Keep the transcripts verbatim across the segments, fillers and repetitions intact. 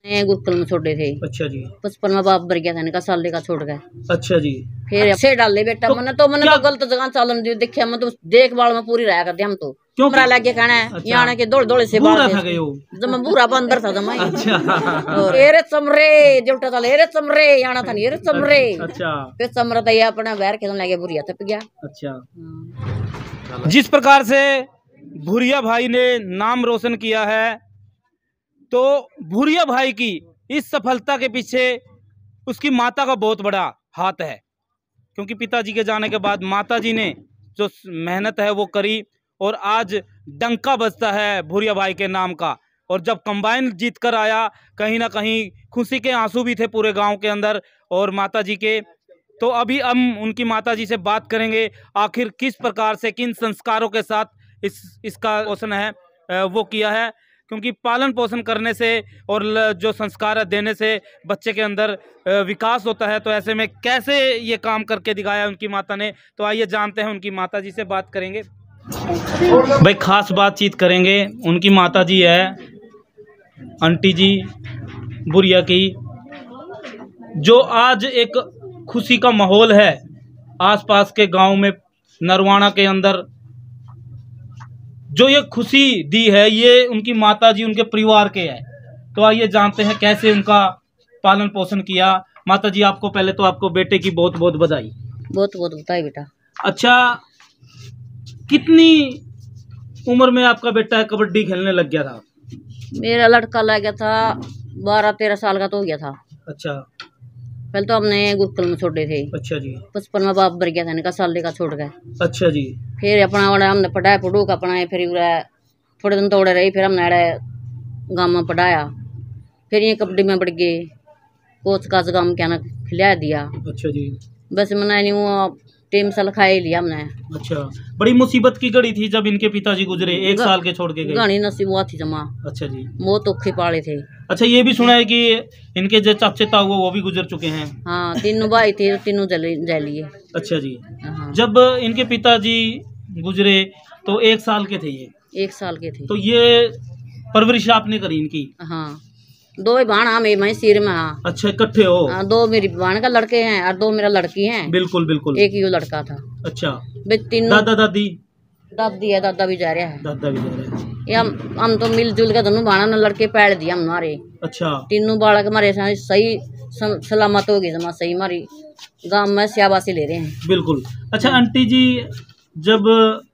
गुरुकुल में छोड़े थे। अच्छा जी। बचपन में बाप मर गया था, इनका साले का छोड़ गए। अच्छा जी। फिर अच्छे डाले बेटा, मैंने तो मैंने तो गलत जगह चालन दी देखिए, मैं तो देखभाल में पूरी रहा करते हम तो क्यों कमरा लगे खाना है। अच्छा। यहाँ के दौड़ दौड़े से बूढ़ा था गयो जब मैं बूढ़ा बंदर था जमा। अच्छा। और एरे चमरे जोटा चले एरे चमरे यहाँ था नहीं एरे चमरे। अच्छा। फिर चमरा तो ये अपना बैर खेलने लगे, बुढ़िया तप गया। अच्छा। जिस प्रकार से भूरिया भाई ने नाम रोशन किया है, तो भूरिया भाई की इस सफलता के पीछे उसकी माता का बहुत बड़ा हाथ है, क्योंकि पिताजी के जाने के बाद माताजी ने जो मेहनत है वो करी और आज डंका बजता है भूरिया भाई के नाम का। और जब कंबाइन जीत कर आया, कहीं ना कहीं खुशी के आंसू भी थे पूरे गांव के अंदर और माताजी के। तो अभी हम उनकी माताजी से बात करेंगे, आखिर किस प्रकार से किन संस्कारों के साथ इस इसका पोषण है वो किया है, क्योंकि पालन पोषण करने से और जो संस्कार देने से बच्चे के अंदर विकास होता है। तो ऐसे में कैसे ये काम करके दिखाया उनकी माता ने, तो आइए जानते हैं उनकी माता जी से बात करेंगे। भाई खास बातचीत करेंगे। उनकी माता जी है आंटी जी बुढ़िया की, जो आज एक खुशी का माहौल है आसपास के गांव में नरवाना के अंदर, जो ये खुशी दी है ये उनकी माता जी उनके परिवार के है। तो आइए जानते हैं कैसे उनका पालन पोषण किया। माता जी आपको पहले तो आपको बेटे की बहुत बहुत बधाई। बहुत बहुत बधाई बेटा। अच्छा, कितनी उम्र में आपका बेटा कबड्डी खेलने लग गया था? मेरा लड़का लग गया था बारह तेरह साल का तो हो गया था। अच्छा। पहले तो हमने गुरुकुल में छोड़े थे। अच्छा जी। बचपन में बाप मर गया था, इनका साले का छोड़ गए। अच्छा जी। फिर अपना वाला हमने पढ़ाया पढ़ू का अपना, फिर थोड़े दिन तोड़े रही, फिर हमने गाँव में पढ़ाया, फिर ये कबड्डी में बढ़ गए, कोच काच गाँव के ना खिला दिया। अच्छा जी। बस मैंने नहीं वो टीम से लिखा ही लिया हमने। अच्छा, बड़ी मुसीबत की घड़ी थी जब इनके पिताजी गुजरे, एक साल के छोड़ के गए। गाड़ी नसीब हुआ थी जमा। अच्छा जी। बहुत औखे पाले थे। अच्छा, ये भी सुना है कि इनके जो चाचे था वो वो भी गुजर चुके हैं। हाँ, तीनों भाई थे, तीनों जल लिए। अच्छा जी। हाँ। जब इनके पिताजी गुजरे तो एक साल के थे ये? एक साल के थे। तो ये परवरिश आपने करी इनकी? हाँ, दो भाण हम मैं सिर में। हाँ। अच्छा, इकट्ठे हो? हाँ, दो मेरी भाण का लड़के हैं और दो मेरा लड़की हैं। बिल्कुल बिल्कुल। एक ही लड़का था। अच्छा। तीनों दादा दादी? दादी है, दादा भी जा रहा है। दादा भी जा रहा है। ये हम हम तो मिलजुल के दोनों भाणा ने लड़के पैड़ दिया हमारे। अच्छा। तीनों बालक हमारे सही सलामत होगी जमा, सही हमारी गांव में शाबाशी ले रहे हैं। बिल्कुल। अच्छा आंटी जी, जब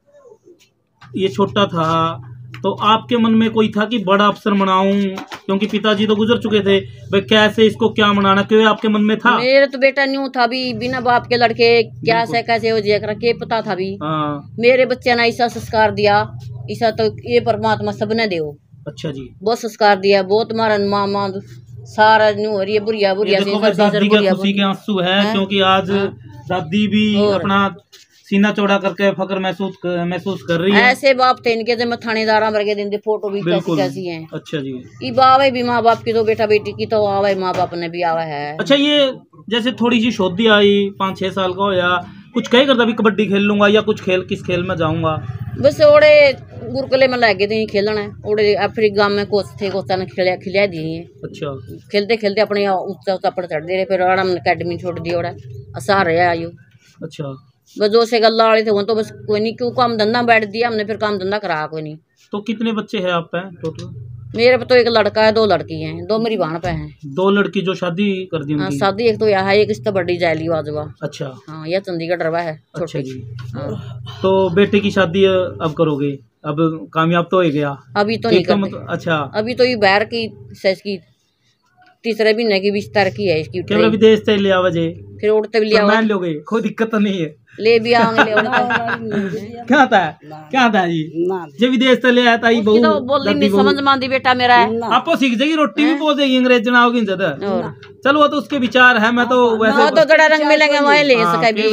ये छोटा था तो आपके मन में कोई था कि बड़ा अफसर मनाऊं, क्योंकि पिताजी तो गुजर चुके थे, भाई कैसे इसको क्या मनाना, क्यों आपके मन में था? मेरे तो बेटा न्यू था भी, बिना बाप के लड़के क्या से कैसे हो जाए के पता था भी। हाँ। मेरे बच्चे ने ऐसा संस्कार दिया, ऐसा तो ये परमात्मा सबने दे। अच्छा जी। बहुत संस्कार दिया, बहुत मारा मामा सारा न्यू हो रही है बुढ़िया बुढ़िया दादी के खुशी के आंसू है, क्योंकि आज दादी भी अपना सीना चौड़ा करके फक्र महसूस महसूस कर रही है। ऐसे बाप थे इनके जब थानेदार मर गए दिन फोटो भी कैसी कैसी हैं। अच्छा जी। ये बावे भी माँ बाप की, तो बेटा बेटी की तो आवे माँ बाप ने भी आवा है। अच्छा, ये जैसे थोड़ी सी शोधी आई, पाँच छह साल का हो या कुछ कहीं करता भी कबड्डी खेल लूंगा या कुछ खेल किस खेल में जाऊंगा? बस ओड़े गुरुकुले में लगे थे खेलना है, ओड़े फिर गाँव में कोच थे, कोचा ने खिला खिला दिए। अच्छा। खेलते खेलते अपने ऊंचा ऊंचा पड़ चढ़ दे, फिर आराम अकेडमी छोड़ दी, ओड़ा आसार रहा आयु। अच्छा। बस जो से गल्ला वाले थे वो तो बस कोई नहीं, क्यों काम धंधा बैठ दिया हमने, फिर काम धंधा करा कोई नहीं। तो कितने बच्चे हैं आप पे टोटल? मेरे पे तो एक लड़का है, दो लड़की हैं, दो मेरी बहन पे हैं। दो लड़की जो शादी कर दी? हाँ, शादी एक तो यहाँ है, एक इस तो बड़ी जायली वाजवा। अच्छा। हाँ, यह चंडीगढ़ रवा है। अच्छा जी। हाँ। तो बेटे की शादी अब करोगे? अब कामयाब तो हो गया? अभी तो नहीं करते। अच्छा। अभी तो ये बाहर की की तीसरे महीने की बीस तारीख की है इसकी। विदेश से ले आवा जे, फिर उड़ते भी लिया लोगे, कोई दिक्कत तो नहीं है? ले भी आएंगे। क्या था क्या था जी, जब विदेश से ले आया था बहू तो बोल नहीं समझ मांदी बेटा मेरा है। आपको सीख जाएगी, रोटी भी बोल देगी, अंग्रेज ना होगी ज्यादा। चलो वो तो उसके विचार है, मैं तो वैसे तो जड़ा रंग मिलेंगे वहीं ले सके भी।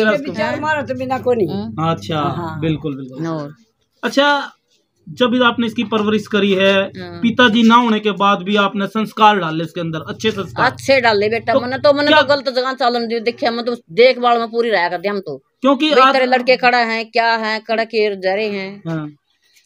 अच्छा, बिल्कुल बिल्कुल। अच्छा, जब आपने इसकी परवरिश करी है, पिताजी ना होने के बाद भी आपने संस्कार डाले इसके अंदर, अच्छे संस्कार अच्छे डाले बेटा। मैंने तो मैंने तो गलत जगह चालन दी देखिए, मैं तो देखभाल में पूरी रहा करते हम तो, क्योंकि तेरे लड़के खड़ा हैं क्या है, कड़ा के जा रहे हैं।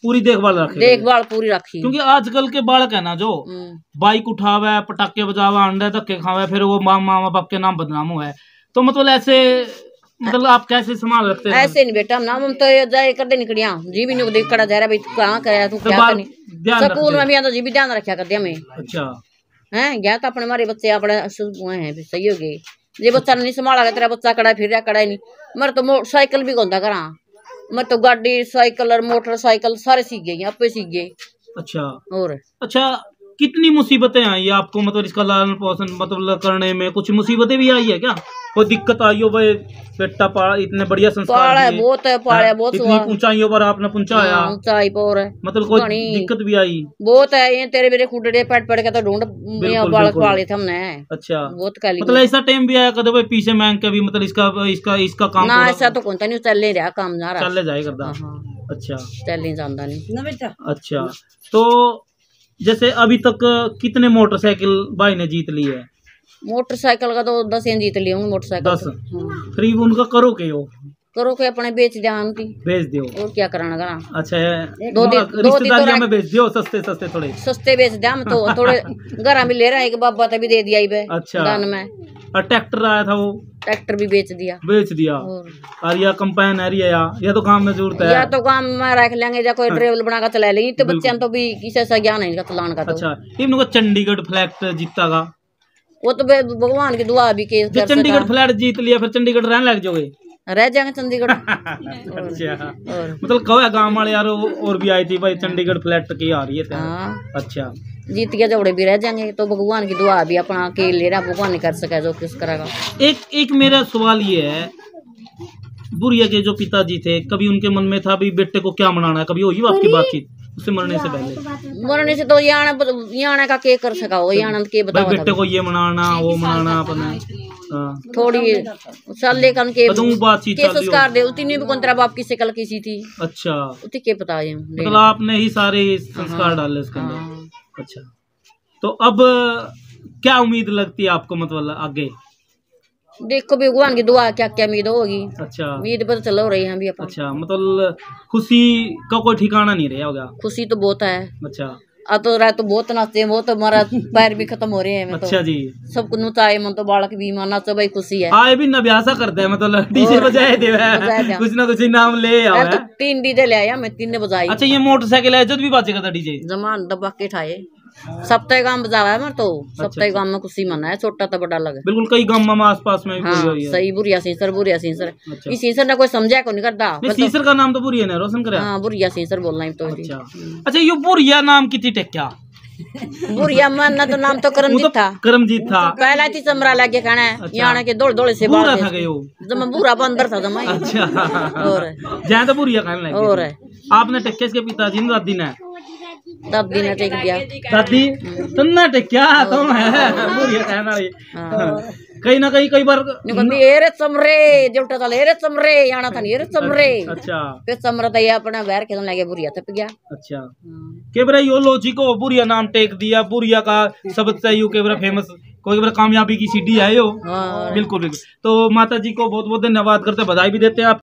पूरी देखभाल रखी देखभाल पूरी रखी। क्योंकि आजकल के बालक है ना जो बाइक उठावे पटाखे बजावा अंडे धक्के खावे फिर वो माँ माँ बाप के नाम बदनाम हुआ है, तो मतलब ऐसे मतलब आप कैसे संभाल रखते हैं? ऐसे नहीं बेटा, हम हम तो जाए कर दे निकलिया जी भी नहीं देख कड़ा जा रहा भाई तू कहाँ कराया तू क्या करनी स्कूल में भी आंदा जी भी ध्यान रखा कर दिया मैं। अच्छा हैं गया तो अपने मारे बच्चे अपने हैं सही हो गए, ये बच्चा नहीं संभाला तेरा बच्चा कड़ा फिर रहा कड़ा नहीं। मेरे तो मोटरसाइकिल भी गोंदा करा, मैं तो गाड़ी साइकिल और मोटरसाइकिल सारे सीख गई आपे सीख गए। अच्छा और अच्छा कितनी मुसीबतें आई आपको, मतलब इसका लालन पोषण मतलब करने में कुछ मुसीबतें भी आई है क्या? कोई दिक्कत आई हो भाई बेटा पा इतने बढ़िया संस्कार है बहुत है पाला बहुत इतनी ऊंचाइयों पर आपने पहुंचाया ऊंचाई पर है मतलब कोई दिक्कत भी आई बहुत है ये तेरे मेरे खुडड़े पेट पड़ के तो ढूंढ बालक पाले थे हमने। अच्छा बहुत काली मतलब ऐसा टाइम भी आया कदे भाई पीछे मांग के भी मतलब इसका इसका इसका काम ना ऐसा तो कौन नहीं चल रहा काम ना रहा चल जाए करदा। अच्छा चल नहीं जाता नहीं बेटा। अच्छा तो जैसे अभी तक कितने मोटरसाइकिल भाई ने जीत ली है? मोटरसाइकिल का तो दस जीत लिया हूँ मोटरसाइकिल दस। फिर उनका करो के हो करो के अपने बेच दिया बेच दियो और क्या कराना करा। अच्छा दो रिश्तेदारियों में बेच दियो सस्ते सस्ते थोड़े सस्ते बेच दिया हम तो थोड़े घर में ले रहा है एक बाबा तभी दे दिया। अच्छा दान में और ट्रैक्टर आया था वो ट्रैक्टर भी बेच दिया बेच दिया और या कंपाइन है या या तो काम में जरूरत है या तो काम में रख लेंगे या कोई ट्रेवल बना कर चला लेंगे तो बच्चे तो भी किसी ऐसा ज्ञान है चलाने का। अच्छा इनको चंडीगढ़ फ्लैट जीता का वो तो भगवान की दुआ भी के चंडीगढ़ फ्लैट जीत लिया फिर चंडीगढ़ रहने लग जाओगे रह जाएंगे चंडीगढ़। अच्छा मतलब कहो गाँव वाले यार और भी आई थी भाई चंडीगढ़ फ्लैट की आ रही है। अच्छा जीत गया जोड़े भी रह जाएंगे तो भगवान की दुआ भी अपना के ले रहा भगवान नहीं कर सका जो किस करेगा। एक एक मेरा सवाल ये है बुढ़िया के जो पिताजी थे कभी उनके मन में था भी बेटे को क्या मनाना है, कभी हुई आपकी बातचीत उससे मरने से पहले? मरने से तो याना याना का के कर सका हो याना के बताओ बेटे को ये मनाना वो मनाना अपना थोड़ी साल लेकर के बातचीत के संस्कार दे उतनी भी कौन तेरा बाप की शकल किसी थी। अच्छा उतनी के पता है मतलब आपने ही सारे संस्कार डाले उसके अंदर। अच्छा तो अब क्या उम्मीद लगती है आपको मतलब आगे? देखो भगवान की दुआ क्या क्या उम्मीद होगी। अच्छा उम्मीद पर चलो रही हैं भी अपन। अच्छा मतलब खुशी का कोई ठिकाना नहीं रहा होगा? खुशी तो बहुत है। अच्छा अब तो रात तो बहुत नाचते हैं बहुत हमारा पैर भी खत्म हो रहे हैं। अच्छा जी सब कुछ नचाए मन तो बालक भी माना तो भाई खुशी है। हाँ भी नब्यासा करते हैं मतलब डीजे बजाए दे कुछ ना कुछ नाम ले तो तीन डीजे ले आया मैं तीन ने बजाई। अच्छा ये मोटरसाइकिल है जब भी बाजेगा था डीजे जमान दबा के ठाए सप्ताह गांव बजावा है तो सप्ताह गांव में खुशी मना है छोटा तो बड़ा लगे बिल्कुल कई गांव में आसपास में भी हाँ, है। सही बुढ़िया सीसर बुढ़िया सीसर अच्छा। इस सीसर ने कोई समझा को नहीं करता सीसर का नाम तो बुढ़िया ने रोशन करे हाँ बुढ़िया सीसर बोलना ही तो अच्छा, अच्छा ये बुढ़िया नाम कितनी टेक्या बुढ़िया मन तो नाम तो करमजीत था करमजीत था पहला थी चमरा लगे खाना यहाँ के दौड़ दौड़ से बुरा था जब बुरा बंदर था जमा। अच्छा और जहाँ तो बुढ़िया खाने लगे और आपने टेक्या इसके पिताजी ने दादी ने दादी ने टेक दिया दादी तुमने टेक्या तुम है बुढ़िया कहना वाली कहीं ना कहीं कई बार एरे चमरे जोटा चले एरे चमरे आना था नहीं एरे चमरे। अच्छा फिर चमरा तो ये अपना बैर खेलने लगे बुढ़िया थप गया। अच्छा के बरा यो लोजी को बुढ़िया नाम टेक दिया बुढ़िया का शब्द चाहिए के बरा फेमस कोई बरा कामयाबी की सीढ़ी है यो। बिल्कुल बिल्कुल तो माता जी को बहुत बहुत धन्यवाद करते बधाई भी देते हैं आप।